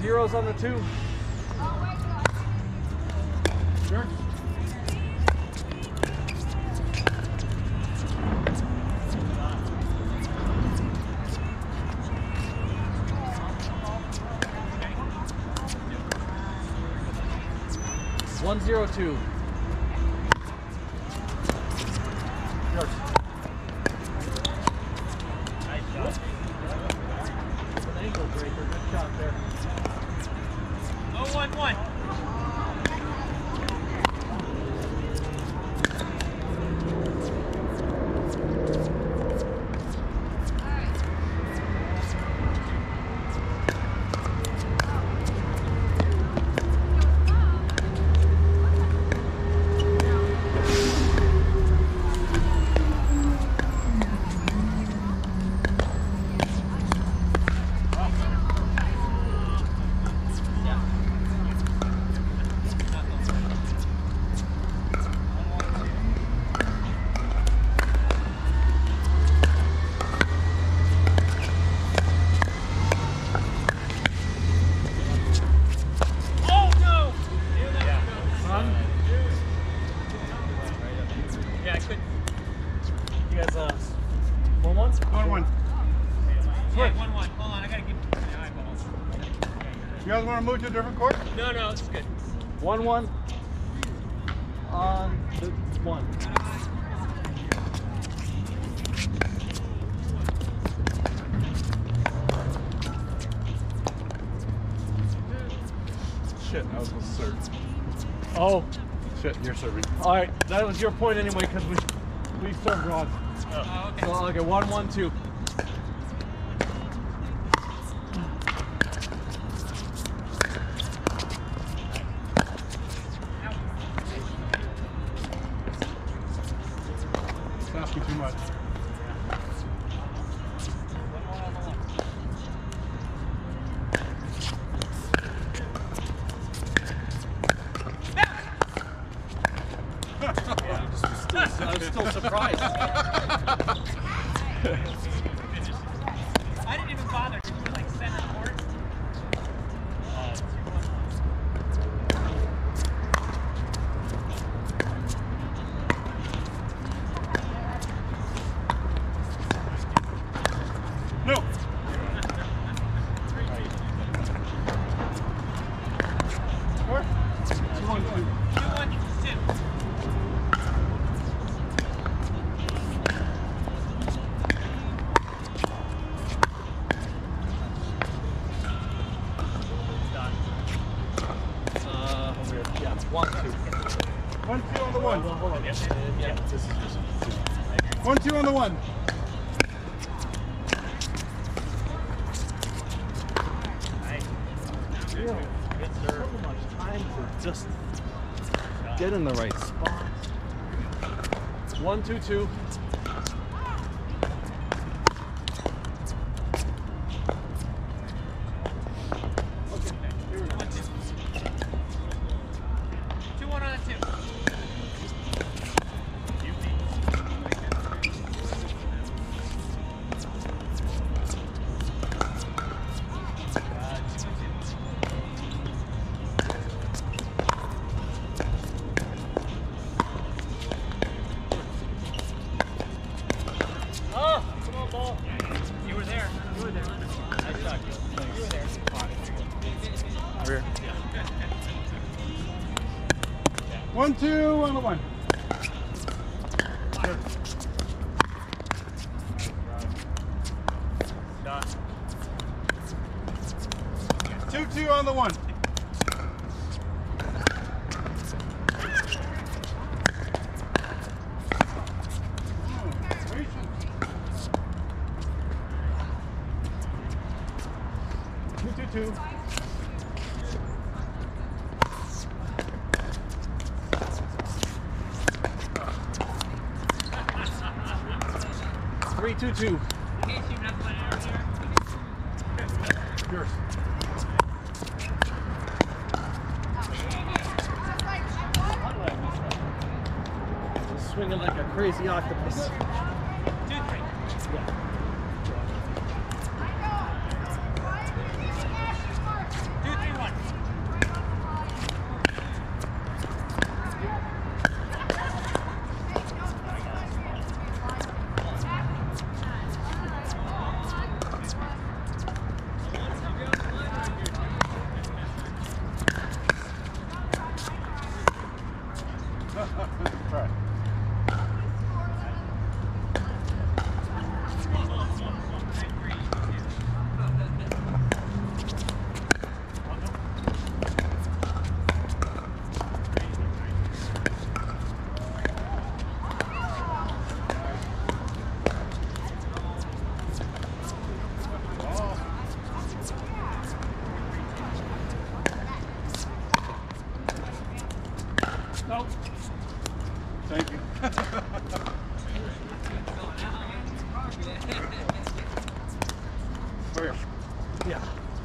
zeros on the 2. Sure. One, 0, 2. Yours. Nice shot. An ankle breaker. Good shot there. 0-1-1. You guys, 1-1? 1-1. Yeah, 1-1. Hold on, I gotta get my eyeballs. You guys want to move to a different court? No, it's good. 1-1 on the 1. Shit, I was supposed to serve. Oh, Shit, you're serving. all right. That was your point anyway because we served wrong. Oh, okay. So okay, 1-1, 2. It's asking too much. I was still surprised. I didn't even bother because you were like center court. No. What? 2-1-2. 2-1-2. Yeah, 1-2. 1-2 on the 1. Hold on. Yeah, this is just 1-2 on the 1. so much time to just get in the right spot. 1-2-2. You were there. You were there. Nice shot. You were there. Over here. 1-2 on the 1. Sure. Dot. 2-2 on the 1. 2-2. 3-2-2. Yours. Swinging like a crazy octopus. 2-3. Yeah. 2-3.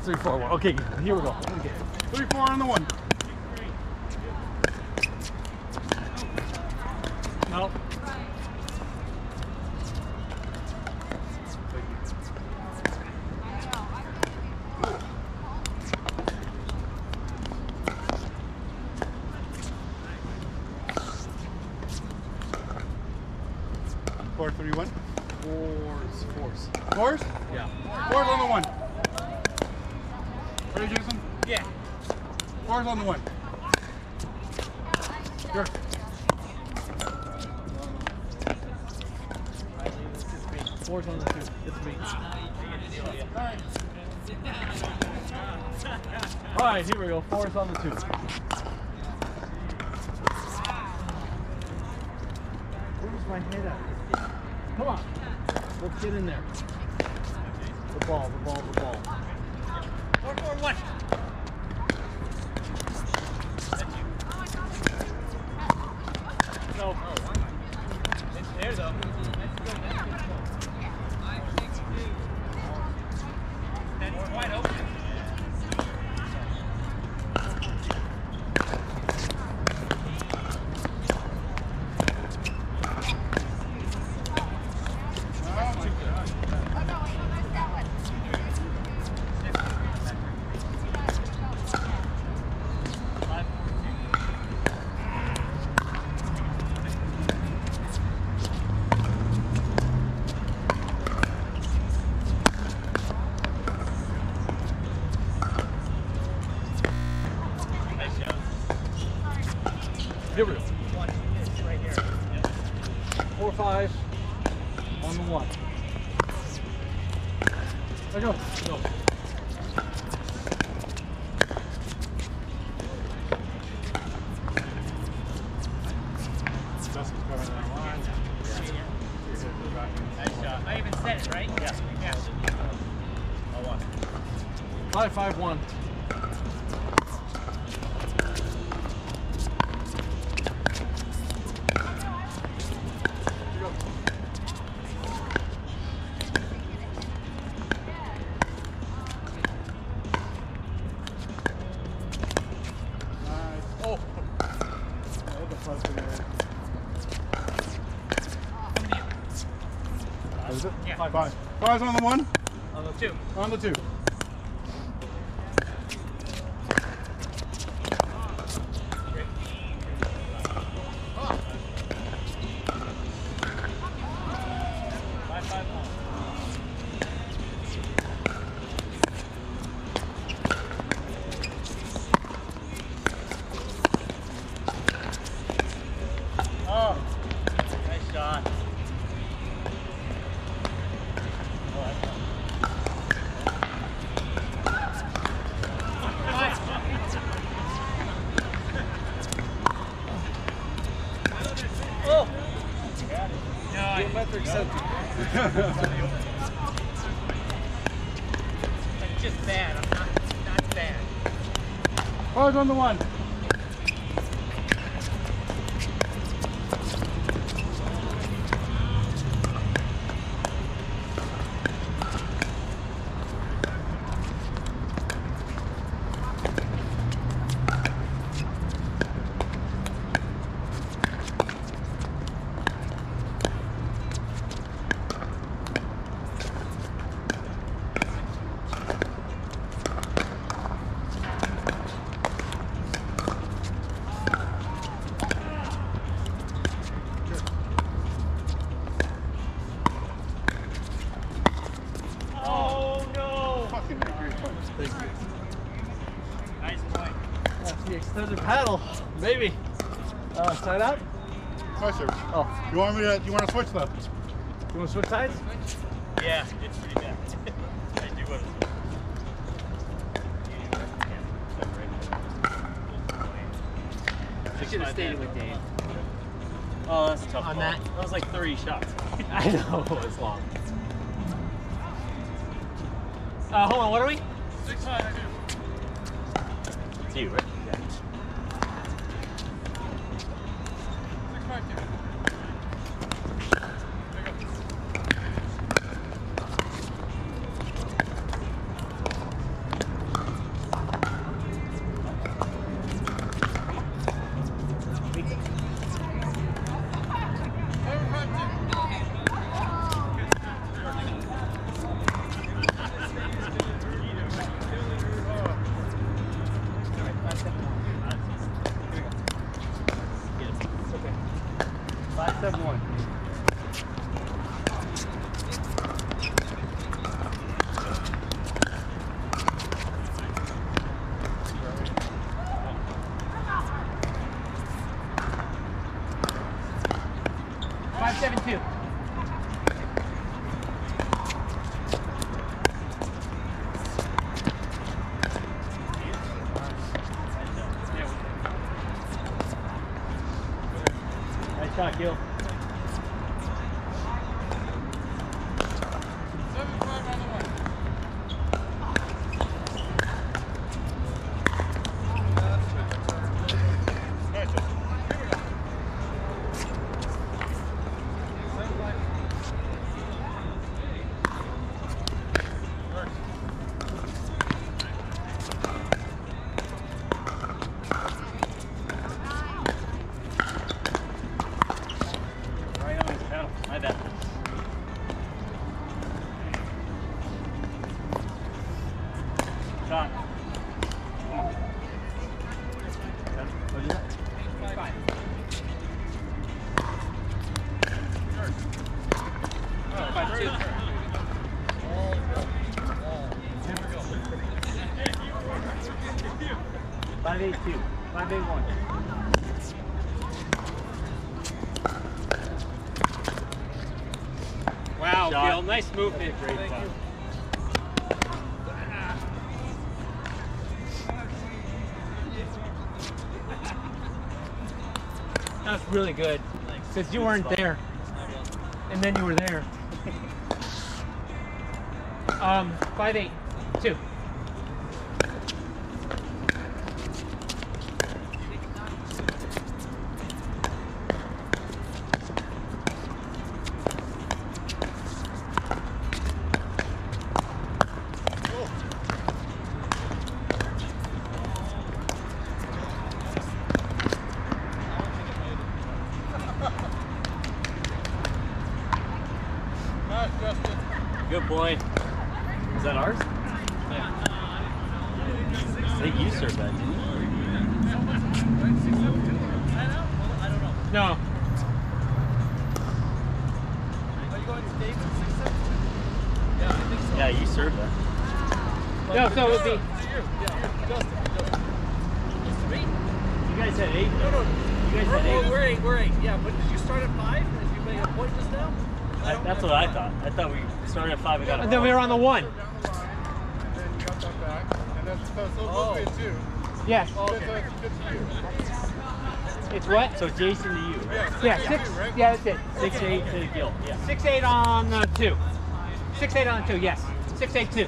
3, 4, 1. Okay, here we go. Okay. 3, 4 on the 1. No. Four, 3, 1. Fours. Fours? Yeah. Fours on the 1. Ready, Jason? Yeah. Fours on the 1. Here. Fours on the 2. It's me. All right, here we go. Fours on the 2. Where's my head at? Come on. Let's get in there. The ball. 4, 4, 1. No. It's there though. That's wide open. Here we go. Right here. 4, 5 on the 1. There go. Go. Dustin's covering that line. Nice shot. I even said it, right? Yeah. Oh, 1. 5, 5, 1. Oh. The front in there. What is it? Yeah. 5. Fives on the 1. On the 2. On the 2. Oh, nice shot. Oh! No, Geometric center. it's just bad. I'm not bad. Fives on the 1. Oh no! Fucking great punch. Thank you. Nice point. That's the extended paddle, baby. Side out? My service. Oh, You want me to? You want to switch though? you want to switch sides? Yeah, it's pretty bad. I do what I should have stayed with Dave. Oh, that's a tough On ball. that? That was like 30 shots. I know, it's long. Hold on, what are we? 6-5. It's you, right? Yeah. 6-5. 7-1. Five, 7-2. Nice shot, Gil. 7-5 on the one. Nice. Here we go. 7-5. Right on his pedal. My bad. Shot. What is that? 5-8-2. 5-8-1. Wow, Shot. Gil, nice movement. Great shot. That was really good. Because you weren't there. And then you were there. 5-8-2. Nice, Justin. Good boy. Is that ours? Yeah. I think you served that, didn't you? No. Are you going to David 6-7? Yeah, I think so. Yeah, you served that. No, so it would be. Yeah, Justin. You guys had 8. No, no. You guys had 8. We're 8. Yeah, but did you start at 5? Did you make a point just now? That's what I thought. I thought we started at 5 and got And a then we were on the 1. Down the line, and then you got that back, and that's so it's supposed to be a 2. Yes. So it's good to you. It's what? So Jason to you, right? Yeah, 6-2, 6. right? Yeah, that's it. 6-8 to Gil. Yeah. 6-8 on 2. 6-8 on 2, yes. 6-8-2.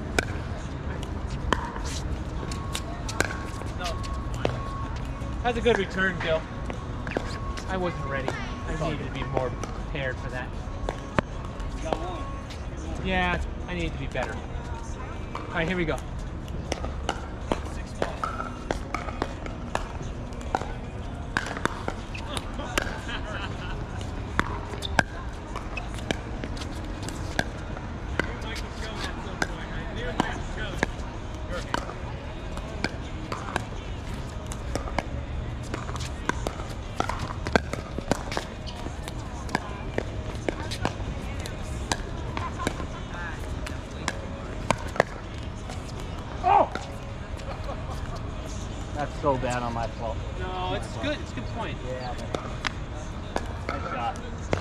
That's a good return, Gil. I wasn't ready. I needed to be more prepared for that. Yeah, I needed to be better. All right, here we go. That's so bad on my fault. No, it's good. It's a good point. Yeah, but nice shot.